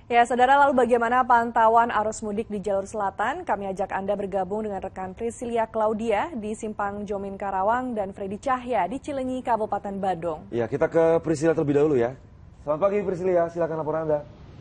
Ya, saudara, lalu bagaimana pantauan arus mudik di jalur selatan? Kami ajak Anda bergabung dengan rekan Priscilia Claudia di Simpang Jomin Karawang dan Freddy Cahya di Cilenyi, Kabupaten Badung. Ya, kita ke Priscilia terlebih dahulu ya. Selamat pagi Priscilia, silakan laporan Anda.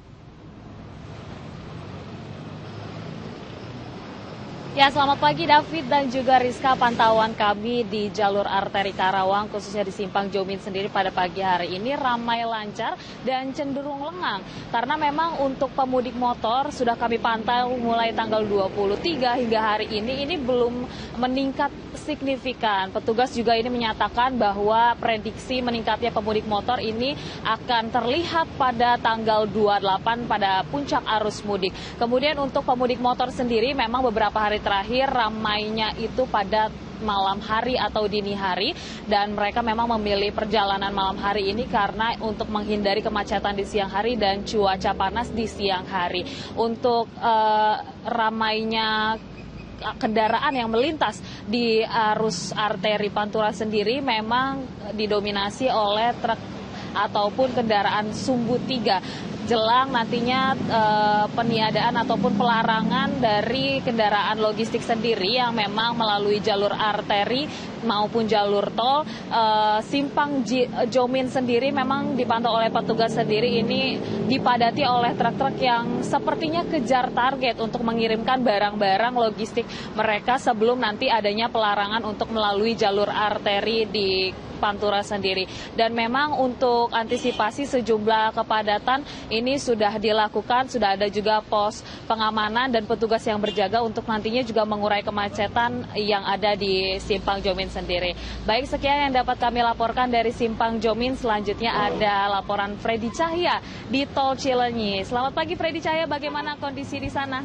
Ya, selamat pagi David dan juga Rizka. Pantauan kami di jalur arteri Karawang, khususnya di Simpang Jomin sendiri pada pagi hari ini ramai lancar dan cenderung lengang. Karena memang untuk pemudik motor sudah kami pantau mulai tanggal 23 hingga hari ini belum meningkat signifikan. Petugas juga ini menyatakan bahwa prediksi meningkatnya pemudik motor ini akan terlihat pada tanggal 28 pada puncak arus mudik. Kemudian untuk pemudik motor sendiri memang beberapa hari terakhir ramainya itu pada malam hari atau dini hari, dan mereka memang memilih perjalanan malam hari ini karena untuk menghindari kemacetan di siang hari dan cuaca panas di siang hari. Untuk ramainya kendaraan yang melintas di arus arteri Pantura sendiri memang didominasi oleh truk ataupun kendaraan sumbu 3. Jelang nantinya peniadaan ataupun pelarangan dari kendaraan logistik sendiri yang memang melalui jalur arteri maupun jalur tol. Simpang Jomin sendiri memang dipantau oleh petugas sendiri ini dipadati oleh truk-truk yang sepertinya kejar target untuk mengirimkan barang-barang logistik mereka sebelum nanti adanya pelarangan untuk melalui jalur arteri di Pantura sendiri. Dan memang untuk antisipasi sejumlah kepadatan ini sudah dilakukan, sudah ada juga pos pengamanan dan petugas yang berjaga untuk nantinya juga mengurai kemacetan yang ada di Simpang Jomin sendiri. Baik, sekian yang dapat kami laporkan dari Simpang Jomin. Selanjutnya ada laporan Freddy Cahya di Tol Cilenyi. Selamat pagi Freddy Cahya, bagaimana kondisi di sana?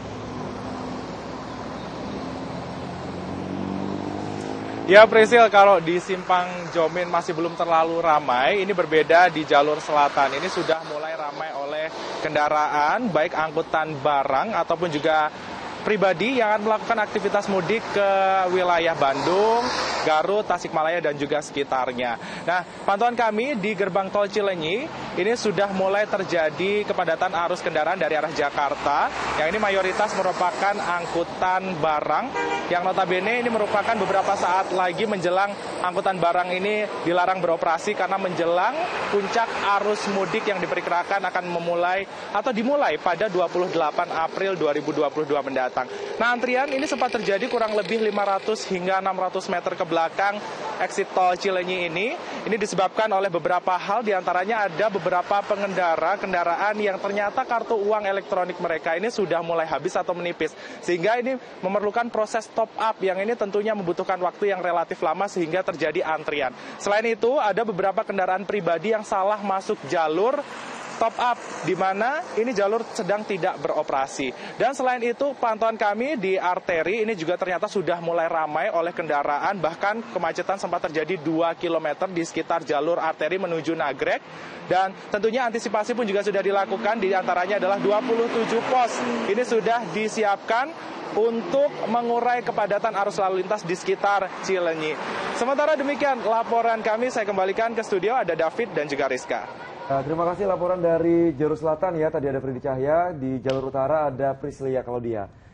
Ya Prisil, kalau di Simpang Jomin masih belum terlalu ramai, ini berbeda di jalur selatan. Ini sudah mulai ramai oleh kendaraan, baik angkutan barang ataupun juga pribadi yang akan melakukan aktivitas mudik ke wilayah Bandung, Garut, Tasikmalaya, dan juga sekitarnya. Nah, pantauan kami di gerbang tol Cilenyi, ini sudah mulai terjadi kepadatan arus kendaraan dari arah Jakarta, yang ini mayoritas merupakan angkutan barang, yang notabene ini merupakan beberapa saat lagi menjelang angkutan barang ini dilarang beroperasi karena menjelang puncak arus mudik yang diperkirakan akan dimulai pada 28 April 2022 mendatang. Nah, antrian ini sempat terjadi kurang lebih 500 hingga 600 meter ke belakang exit tol Cilenyi ini. Ini disebabkan oleh beberapa hal, diantaranya ada beberapa kendaraan yang ternyata kartu uang elektronik mereka ini sudah mulai habis atau menipis. Sehingga ini memerlukan proses top up yang ini tentunya membutuhkan waktu yang relatif lama sehingga terjadi antrian. Selain itu, ada beberapa kendaraan pribadi yang salah masuk jalur top up, di mana ini jalur sedang tidak beroperasi. Dan selain itu, pantauan kami di arteri ini juga ternyata sudah mulai ramai oleh kendaraan, bahkan kemacetan sempat terjadi 2 km di sekitar jalur arteri menuju Nagrek. Dan tentunya antisipasi pun juga sudah dilakukan, di antaranya adalah 27 pos. Ini sudah disiapkan untuk mengurai kepadatan arus lalu lintas di sekitar Cilenyi. Sementara demikian laporan kami, saya kembalikan ke studio, ada David dan juga Rizka. Nah, terima kasih laporan dari jalur selatan ya. Tadi ada Freddy Cahya, di jalur utara ada Priscilia Claudia.